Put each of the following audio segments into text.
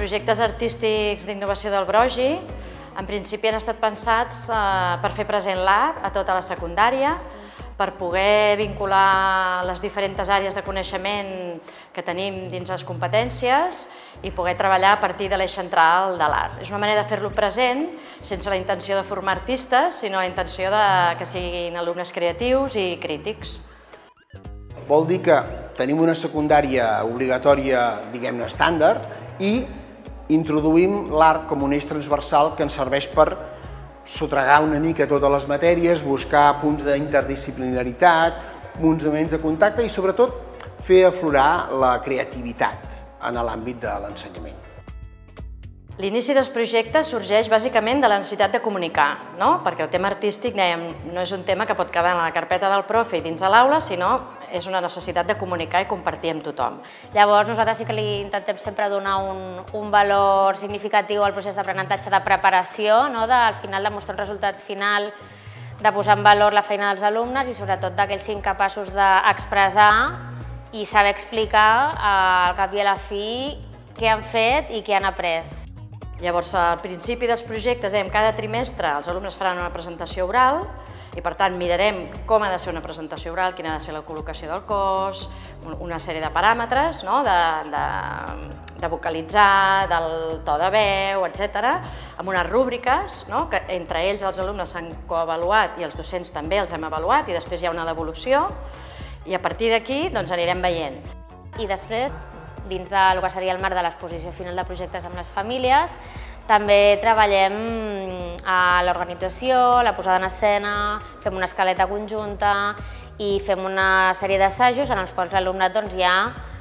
projectes artístics d'innovació del Brogi, en principi han estat pensats per fer present l'art a tota la secundària, per poder vincular les diferents àrees de coneixement que tenim dins les competències i poder treballar a partir de l'eix central de l'art. És una manera de fer-lo present sense la intenció de formar artistes, sinó la intenció que siguin alumnes creatius i crítics. Vol dir que tenim una secundària obligatòria, diguem-ne, estàndard, i introduïm l'art com un eix transversal que ens serveix per sotragar una mica totes les matèries, buscar punts d'interdisciplinaritat, punts de contacte i, sobretot, fer aflorar la creativitat en l'àmbit de l'ensenyament. L'inici dels projectes sorgeix bàsicament de la necessitat de comunicar, perquè el tema artístic, dèiem, no és un tema que pot quedar en la carpeta del profe i dins de l'aula, sinó és una necessitat de comunicar i compartir amb tothom. Llavors nosaltres sí que li intentem sempre donar un valor significatiu al procés d'aprenentatge de preparació, al final de mostrar un resultat final, de posar en valor la feina dels alumnes i sobretot que ells siguin capaços d'expressar i saber explicar al cap i a la fi què han fet i què han après. Llavors, al principi dels projectes, cada trimestre els alumnes faran una presentació oral i, per tant, mirarem com ha de ser una presentació oral, quina ha de ser la col·locació del cos, una sèrie de paràmetres, de vocalitzar, del to de veu, etc., amb unes rúbriques que entre ells els alumnes s'han coavaluat i els docents també els hem avaluat i després hi ha una devolució i a partir d'aquí anirem veient. I després, dins del que seria el marc de l'exposició final de projectes amb les famílies, també treballem a l'organització, la posada en escena, fem una escaleta conjunta i fem una sèrie d'assajos en els quals l'alumnat ja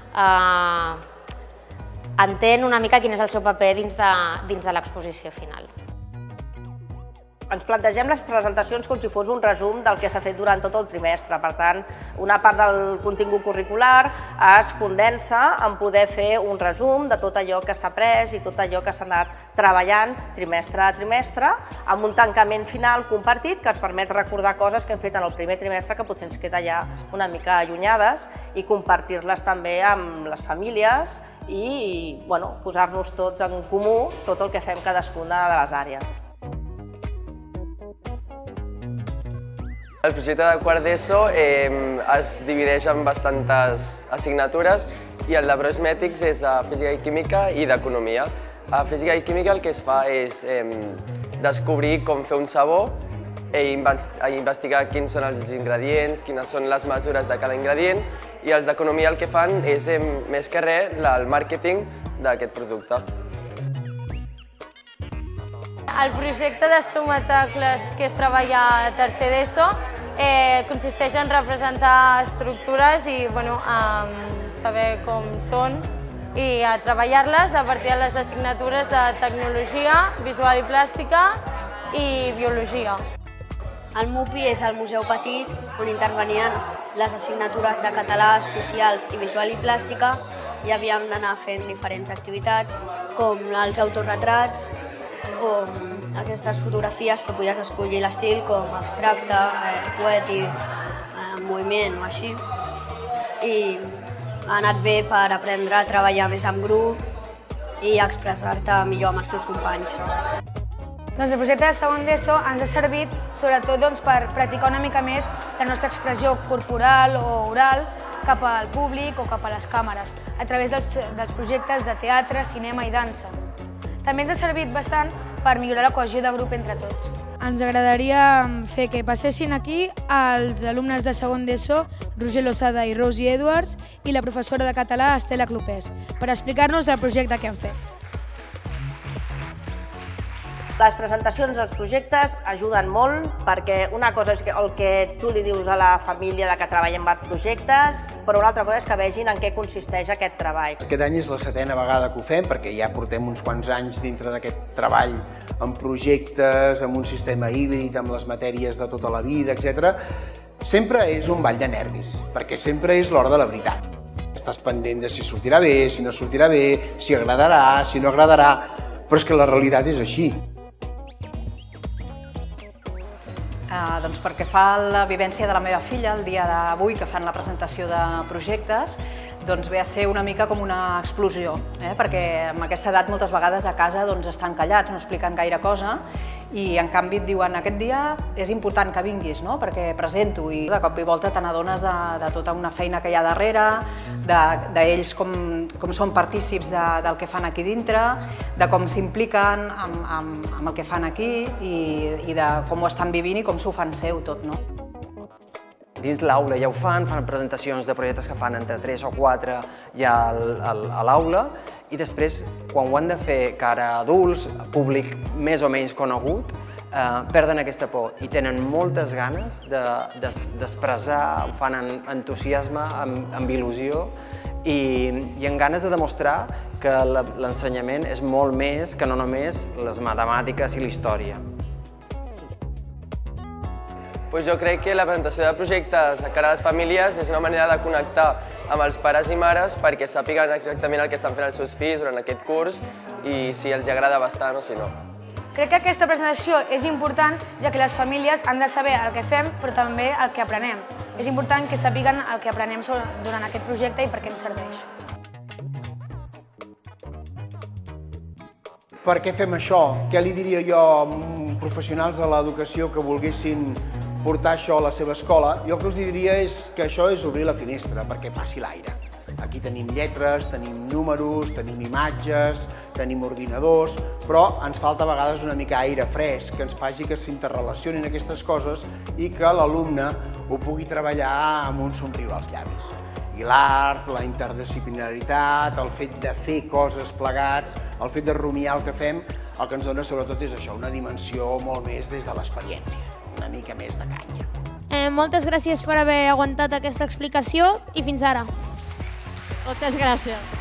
entén una mica quin és el seu paper dins de l'exposició final. Ens plantegem les presentacions com si fos un resum del que s'ha fet durant tot el trimestre. Per tant, una part del contingut curricular es condensa en poder fer un resum de tot allò que s'ha après i tot allò que s'ha anat treballant trimestre a trimestre, amb un tancament final compartit que ens permet recordar coses que hem fet en el primer trimestre que potser ens queda ja una mica allunyades i compartir-les també amb les famílies i posar-nos tots en comú tot el que fem cadascuna de les àrees. El projecte de quart d'ESO es divideix en bastantes assignatures i el de Brosmètics és de Física i Química i d'Economia. A Física i Química el que es fa és descobrir com fer un sabó i investigar quins són els ingredients, quines són les mesures de cada ingredient i els d'Economia el que fan és, més que res, el màrqueting d'aquest producte. El projecte d'estomatacles que es treballa a tercer d'ESO consisteix en representar estructures i saber com són i a treballar-les a partir de les assignatures de Tecnologia, Visual i Plàstica i Biologia. El MUPI és el museu petit on intervenien les assignatures de català, socials i visual i plàstica i havíem d'anar fent diferents activitats com els autorretrats o aquestes fotografies que podies escollir l'estil com abstracte, poètic, moviment o així. I ha anat bé per aprendre a treballar més en grup i a expressar-te millor amb els teus companys. El projecte de segon d'ESO ens ha servit sobretot per practicar una mica més la nostra expressió corporal o oral cap al públic o cap a les càmeres, a través dels projectes de teatre, cinema i dansa. També ens ha servit bastant per millorar la cohesió de grup entre tots. Ens agradaria fer que passessin aquí els alumnes de segon d'ESO, Roger Losada i Rosie Edwards, i la professora de català, Estela Clopés, per explicar-nos el projecte que han fet. Les presentacions dels projectes ajuden molt perquè una cosa és el que tu li dius a la família que treballem per projectes, però una altra cosa és que vegin en què consisteix aquest treball. Aquest any és la 7a vegada que ho fem perquè ja portem uns quants anys dintre d'aquest treball amb projectes, amb un sistema híbrid, amb les matèries de tota la vida, etc. Sempre és un ball de nervis, perquè sempre és l'hora de la veritat. Estàs pendent de si sortirà bé, si no sortirà bé, si agradarà, si no agradarà, però és que la realitat és així. Perquè fa la vivència de la meva filla el dia d'avui que fan la presentació de projectes, doncs ve a ser una mica com una explosió, perquè amb aquesta edat moltes vegades a casa estan callats, no expliquen gaire cosa, i en canvi et diuen aquest dia és important que vinguis, perquè presento, i de cop i volta te n'adones de tota una feina que hi ha darrere, d'ells com són partícips del que fan aquí dintre, de com s'impliquen amb el que fan aquí i de com ho estan vivint i com s'ho fan seu tot. Dins l'aula ja ho fan presentacions de projectes que fan entre 3 o 4 ja a l'aula, i després, quan ho han de fer cara a adults, públic més o menys conegut, perden aquesta por i tenen moltes ganes d'expressar, ho fan amb entusiasme, amb il·lusió i amb ganes de demostrar que l'ensenyament és molt més que no només les matemàtiques i la història. Jo crec que la presentació de projectes a cara a les famílies és una manera de connectar amb els pares i mares perquè sàpiguen exactament el que estan fent els seus fills durant aquest curs i si els agrada bastant o si no. Crec que aquesta presentació és important, ja que les famílies han de saber el que fem, però també el que aprenem. És important que sàpiguen el que aprenem durant aquest projecte i per què ens serveix. Per què fem això? Què li diria jo a professionals de l'educació que volguessin portar això a la seva escola? Jo el que us diria és que això és obrir la finestra perquè passi l'aire. Aquí tenim lletres, tenim números, tenim imatges, tenim ordinadors, però ens falta a vegades una mica aire fresc que ens faci que s'interrelacionin aquestes coses i que l'alumne ho pugui treballar amb un somriure als llavis. I l'art, la interdisciplinaritat, el fet de fer coses plegats, el fet de rumiar el que fem, el que ens dona sobretot és això, una dimensió molt més des de l'experiència, una mica més de canya. Moltes gràcies per haver aguantat aquesta explicació i fins ara. Moltes gràcies.